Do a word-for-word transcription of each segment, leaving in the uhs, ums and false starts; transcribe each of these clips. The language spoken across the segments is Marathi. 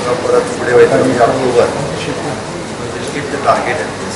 हांगा परत फुडें वयता October keep the target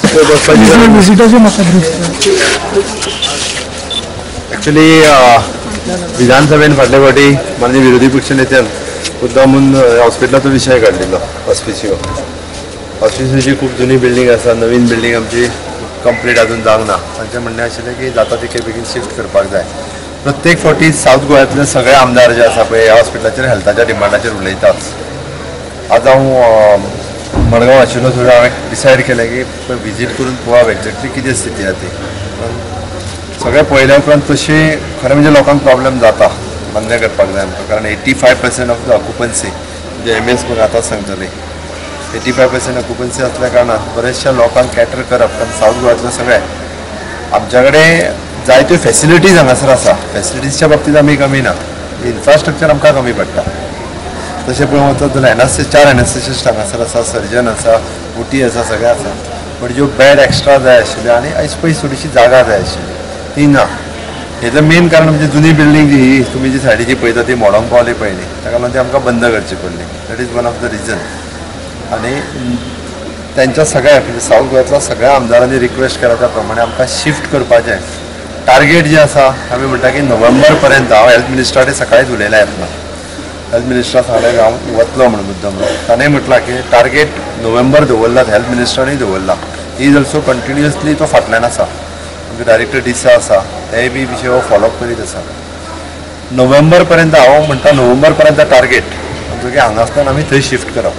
actually विधानसभेन फाटल्या फावटी माननीय विरोधी पक्ष नेत्यान मुद्दामून हॉस्पिटलाचो विशय काडलेलो ऑस्पिसियो ऑस्पिसियोची खूब जुनी बिल्डींग आसा नवीन बिल्डींग आमची कंप्लीट अजून जावंक ना तांचें म्हणणें आशिल्लें की जाता तितके बेगीन शिफ्ट करपाक जाय प्रत्येक फावटी साऊथ गोव्यातले सगळे आमदार जे आसा पळय ह्या हॉस्पिटलाचेर हेल्थाच्या डिमांडाचेर उलयतात आज हांव मडगांव आशिल्लो थंय हांवें डिसायड केलें की विजीट करून पळोवप एक्झॅक्टली कितें स्थिती आसा ती सगळें पळयल्या उपरांत तशी खरें म्हणजे लोकांक प्रॉब्लेम जाता मान्य करपाक जाय आमकां कारण eighty five percent of the occupancy म्हणजे एम एस म्हाका आतां सांगतली एटी फायव पर्सेंट ऑक्युपन्सी असल्या कारणान बऱ्याचशा लोकांक कॅटर करप कारण साऊथ गोव्यातले सगळे आमच्या कडेन जायत्यो फॅसिलिटीज हांगासर आसा फॅसिलिटीजच्या बाबतींत आमी कमी ना इन्फ्रास्ट्रक्चर आमकां कमी पडटा तशें पळोवंक वचत जाल्यार एनास्थेसिस्ट चार एनास्थेसिस्ट हांगासर आसा सर्जन आसा ओटी आसा सगळें आसा बट ज्यो बेड एक्स्ट्रा जाय आशिल्ल्यो आनी आयज पयस थोडीशी जागा जाय आशिल्ली ती ना हेजें मेन कारण म्हणजे जुनी बिल्डींग जी ही तुमी जी सायडीची पळयता ती मोडोंक पावली पळय न्ही ताका लागून ती आमकां बंद करची पडली that is one of the reason आनी त्यांच्या सगळ्या म्हणजे साऊथ गोव्यातल्या सगळ्या आमदारांनी रिक्वेस्ट केला त्या प्रमाणे आमकां शिफ्ट करपाचें टार्गेट जे आसा आमी म्हणटा की नोव्हेंबर पर्यंत हांव हेल्थ मिनिस्टरा कडेन सकाळींच उलयला येतना हेल्थ मिनिस्टरा सांगलें हांव वतलो म्हणून मुद्दम ताणें म्हटलां की टार्गेट नोव्हेंबर दवरला हेल्थ मिनिस्टरांनी दवरला ही इज ऑल्सो कंटिन्युअसली तो फाटल्यान आसा आमचे डायरेक्टर डिसा आसा तेय बी विशय हो फॉलोअप करीत आसा नोव्हेंबर पर्यंत हांव म्हणटा नोव्हेंबर पर्यंत टार्गेट आमचो की हांगासल्यान आमी थंय शिफ्ट करप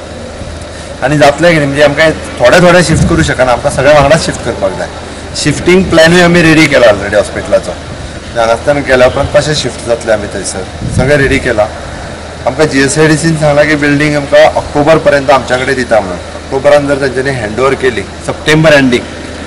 आनी जातलें कितें म्हणजे आमकां थोडे थोडे शिफ्ट करूं शकना आमकां सगळ्या वांगडाच शिफ्ट करपाक जाय शिफ्टींग प्लॅनूय आमी रेडी केला ऑलरेडी हॉस्पिटलाचो हांगासल्यान केल्या उपरांत कशें शिफ्ट जातलें आमी थंयसर सगळें रेडी केलां आमकां जी एस आय डी सीन सांगलां की बिल्डींग आमकां ऑक्टोबर पर्यंत आमच्या कडेन दिता म्हणून ऑक्टोबरान जर तेंच्यांनी हँड ओवर केली September ending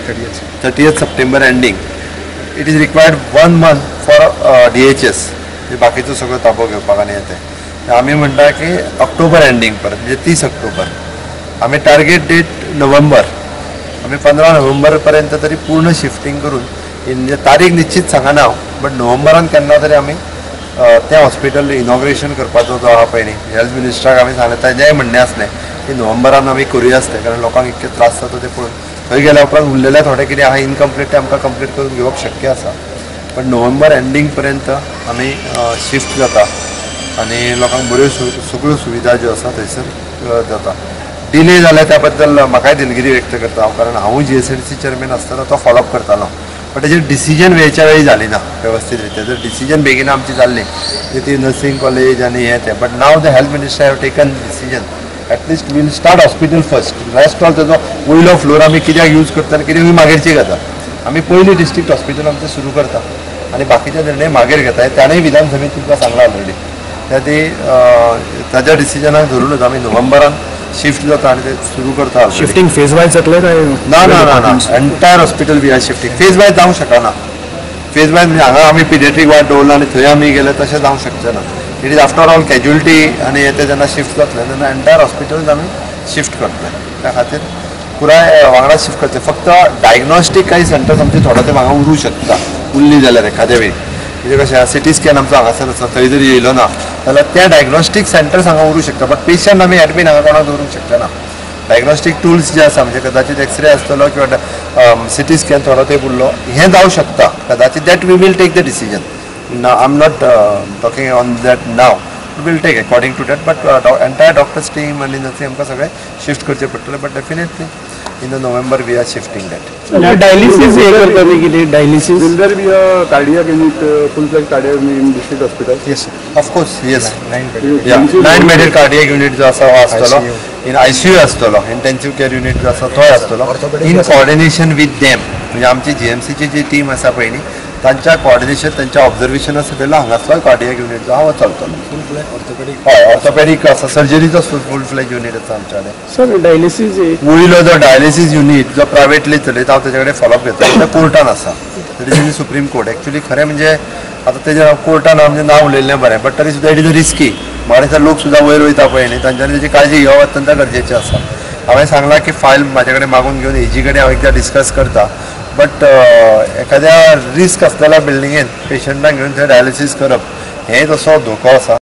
thirtieth September ending it is required one month for D H S बाकीचो सगळो ताबो घेवपाक आनी येते आमी म्हणटा की ऑक्टोबर एंडींग पर्यंत म्हणजे तीस ऑक्टोबर आमी टार्गेट डेट नोव्हेंबर आमी पंदरा नोव्हेंबर पर्यंत तरी पूर्ण शिफ्टिंग करून म्हणजे तारीख निश्चित सांगना हांव बट नोव्हेंबरान केन्ना तरी आमी त्या हॉस्पिटल इनॉग्रेशन करपाचो जो आहा पळय न्ही हेल्थ मिनिस्टराक आमी सांगलें ताजेंय म्हणणें आसलें की नोव्हेंबरान आमी करुया आसलें कारण लोकांक इतके त्रास जाता ते पळोवन थंय गेल्या उपरांत उरलेले थोडे कितें आहा इनकम्प्लीट ते आमकां कंप्लीट करून घेवप शक्य आसा पण नोव्हेंबर एंडींग पर्यंत आमी शिफ्ट जाता आनी लोकांक बऱ्यो सगळ्यो सुविधा ज्यो आसा थंयसर जाता डिले जाल्या त्या बद्दल म्हाकाय दिलगिरी व्यक्त करता हांव कारण हांवूय G S I D C chairman आसतना तो फॉलोअप करतालो बट तेजेर डिसिजन वेळच्या वेळी जाली ना वेवस्थीत रित्या जर डिसिजन बेगीन आमची जाल्ली ती नर्सिंग कॉलेज आनी हें तें but now the health minister have taken decision at least will start hospital first rest all तेजो वयलो फ्लोर आमी कित्याक यूज करता आनी कितें मागीरची घेता आमी पयलीं डिस्ट्रिक्ट हॉस्पिटल आमचें सुरू करता आनी बाकीचे निर्णय मागीर घेता ताणेंय विधानसभेत तुमकां सांगलां ऑलरेडी त्या ती ताज्या डिसिजनाक धरूनच आमी नोव्हेंबरान शिफ्ट जाता आनी ते सुरू करता शिफ्टिंग फेज वायज जातलें काय ना ना ना ना entire hospital we are shifting phase wise जावंक शकना फेज वायज म्हणजे हांगा आमी पिडियाट्रीक वार्ड दवरला आनी थंय आमी गेले तशें जावंक शकचें ना it is after all casualty आनी येते जेन्ना शिफ्ट जातलें तेन्ना एंटायर हॉस्पिटलूच आमी शिफ्ट करतले त्या खातीर पुराय वांगडा शिफ्ट करतले फक्त डायग्नोस्टीक काही सेंटर्स आमचे थोडे ते हांगा उरूं शकता उरली जाल्यार एखाद्या वेळी म्हणजे कशें सिटी स्कॅन आमचो हांगासर आसा थंय जरी येयलो ना जाल्यार त्या डायग्नोस्टीक सेंटर्स हांगा उरूं शकता बट पेशंट आमी एडमीट हांगा कोणाक दवरूंक शकचे ना डायग्नोस्टीक टूल्स जे आसा म्हणजे कदाचित एक्सरे आसतलो किंवा सिटी स्कॅन थोडो ते उरलो हें जावं शकता कदाचित that we will take the decision I am not talking on that now will take according to that but entire doctors team आनी नर्सी आमकां सगळें शिफ्ट करचें पडटलें but definitely in the November we are shifting that. Dialysis हे करता की dialysis. Will there be a cardiac unit, uh, full-fledged cardiac unit in district hospital? Yes, of course, yes. Nine bedded. Yeah, nine bedded cardiac unit जो आसा आसतलो. In I C U आसतलो, intensive care unit जो आसा तो आसतलो. In coordination with them. म्हणजे आमची जी एम सी ची जी टीम आसा पळय न्ही तांच्या कोऑर्डिनेशन तांच्या ऑब्जर्वेशन सगळें हांगासलो कार्डियाक युनिट जो आहा चलतलो फूल फ्लॅज ऑर्थोपेडिक हय ऑर्थोपेडिक आसा सर्जरीचो फूल फ्लॅज युनिट आसा आमच्या कडेन सर डायलिसीस वयलो जो डायलिसीस युनिट जो प्रायवेटली चलयता हांव तेजे कडेन फॉलोअप घेता ते कोर्टान आसा that is in Supreme Court actually खरें म्हणजे आतां तेजे कोर्टान म्हणजे नांव उलयल्लें बरें बट तरी सुद्दां इट इज रिस्की बाकीचे लोक सुद्दां वयर वयता पळय न्ही तांच्यांनी तेजी काळजी घेवप अत्यंत गरजेचें आसा हांवें सांगलां की फायल म्हाजे कडेन मागून घेवन एजी कडेन हांव एकदां डिस्कस करता बट एखाद्या रिस्क आसलेल्या बिल्डिंगेन पेशंटांक घेवन थंय डायलिसीस करप हें तसो धोको आसा